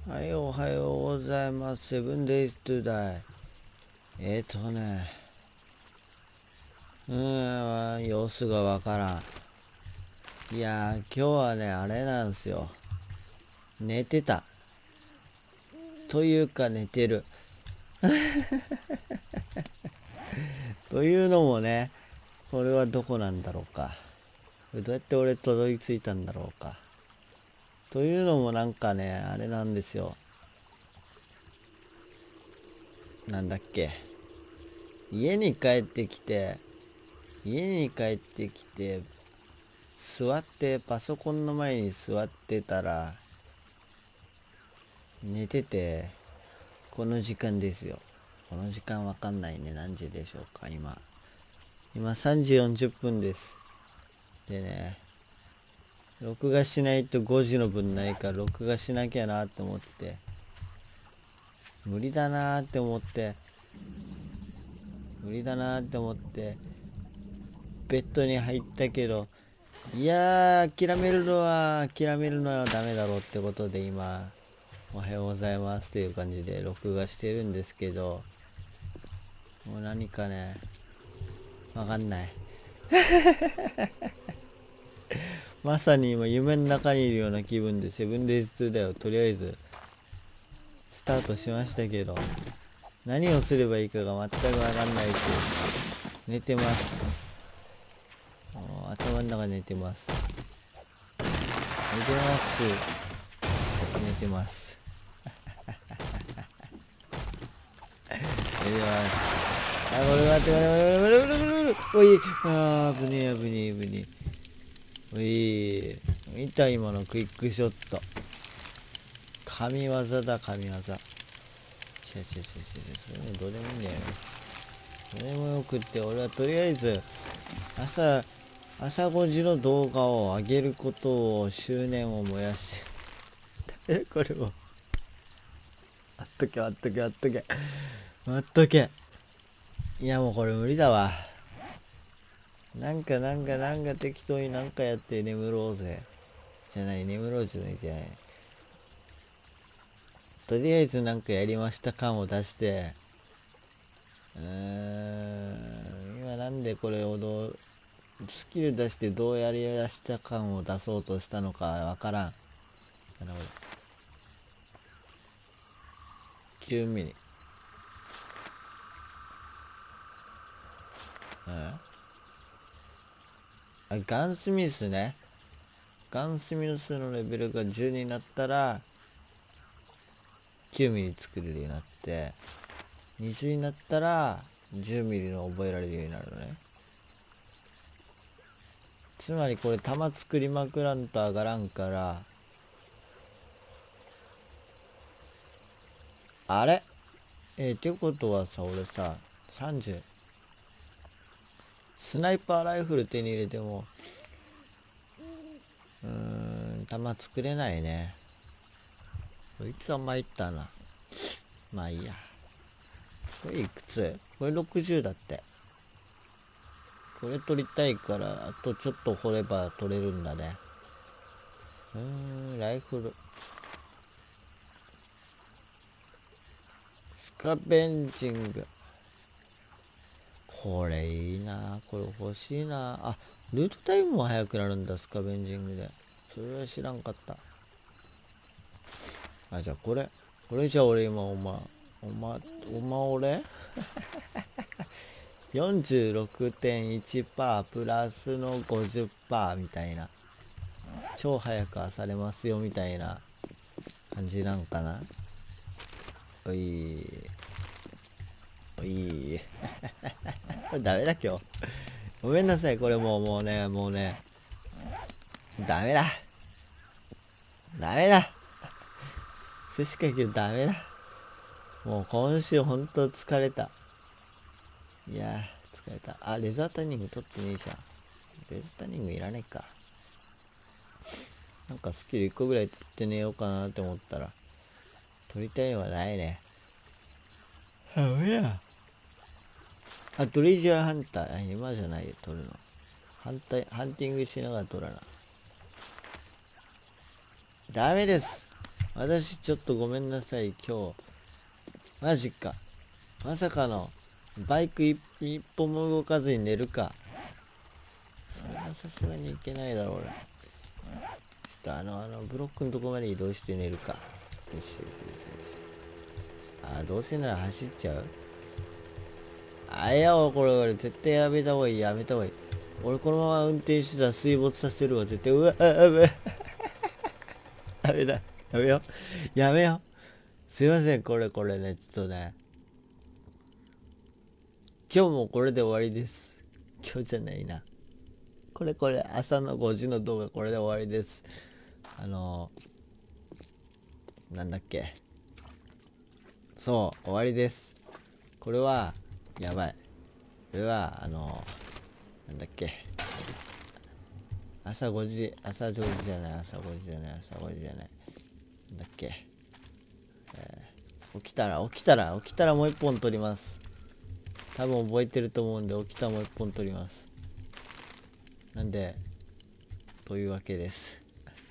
はい、おはようございます。セブンデイズトゥダイ。様子がわからん。いやー、今日はね、あれなんですよ。寝てた。というか寝てる。というのもね、これはどこなんだろうか。どうやって俺たどり着いたんだろうか。というのもなんかね、あれなんですよ。なんだっけ。家に帰ってきて、座ってパソコンの前に座ってたら寝てて、この時間ですよ。この時間わかんないね。何時でしょうか。今3時40分です。でね、録画しないと5時の分ないから録画しなきゃなって思ってて、無理だなーって思ってベッドに入ったけど、いやー、諦めるのはダメだろうってことで今、おはようございますっていう感じで録画してるんですけど、もう何かね、わかんない。まさに今夢の中にいるような気分でセブンデイズ2だよ。とりあえずスタートしましたけど、何をすればいいかが全くわかんないし、寝てます。頭の中寝てます。寝てます。寝てます。あ、これ待って、おい、危ねえ。おい、見た今のクイックショット。神業だ、神業。それどうでもいいんだよね。どうでもよくって、俺はとりあえず、朝5時の動画を上げることを執念を燃やし、これも、待っとけ。いやもうこれ無理だわ。なんか適当になんかやって眠ろうぜ。眠ろうじゃない。とりあえずなんかやりました感を出して、今なんでこれをスキル出してどうやりやした感を出そうとしたのかわからん。なるほど。9ミリ。ガンスミスね。ガンスミスのレベルが10になったら9ミリ作れるようになって、20になったら10ミリの覚えられるようになるのね。つまりこれ弾作りまくらんと上がらんから、あれってことはさ、俺さ、30、スナイパーライフル手に入れても、弾作れないね。こいつは参ったな。まあいいや。これいくつ？これ60だって。これ取りたいから、あとちょっと掘れば取れるんだね。ライフル。スカベンジング。これいいな。これ欲しいな。あ、ルートタイムも速くなるんだ、スカベンジングで。それは知らんかった。あ、じゃあこれじゃあ俺今俺46.1% プラスの 50% みたいな。超早く漁れますよみたいな感じなんかな。おいこれダメだ今日。ごめんなさい。これもうねダメだ寿司かけどダメだ。もう今週ほんと疲れた。いや疲れた。あ、レザーターニング取ってねえじゃん。レザーターニングいらねえか。なんかスキル1個ぐらい取って寝ようかなって思ったら、取りたいのはないね。ダメや。あ、トレジャーハンター。今じゃないよ、取るの。ハンティングしながら取らな。ダメです。 私ちょっとごめんなさい。今日マジか、まさかのバイク一歩も動かずに寝るか。それはさすがにいけないだろうな。ちょっとブロックのとこまで移動して寝るか。よしよしよしよし。どうせなら走っちゃう。いや、これ絶対やめた方がいい、やめた方がいい。俺このまま運転してたら水没させるわ、絶対。うわ、やべ。ダメだ。やめよう。やめよう。すいません、これね、ちょっとね。今日もこれで終わりです。今日じゃないな。これ、朝の5時の動画これで終わりです。なんだっけ。そう、終わりです。これは、やばい。これは、なんだっけ。朝5時じゃない。なんだっけ。起きたらもう一本撮ります。多分覚えてると思うんで、起きたらもう一本撮ります。なんで、というわけです。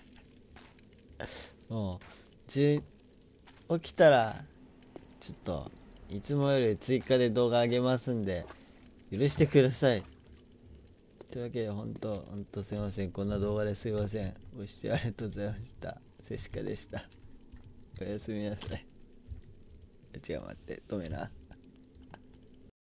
もう、起きたら、ちょっと、いつもより追加で動画上げますんで、許してください。というわけで、ほんとすいません。こんな動画ですいません。ご視聴ありがとうございました。セシカでした。おやすみなさい。違う、待って、止めな。